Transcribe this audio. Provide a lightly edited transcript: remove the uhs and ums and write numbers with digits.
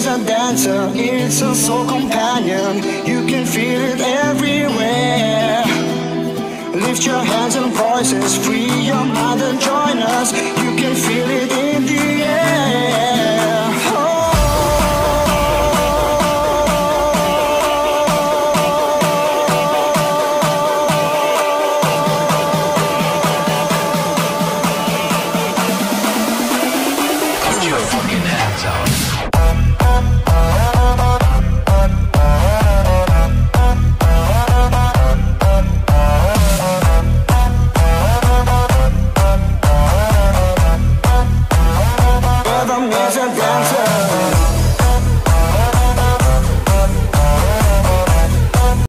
a dancer, it's a soul companion. You can feel it everywhere. Lift your hands and voices, free your mind and join us. You can feel it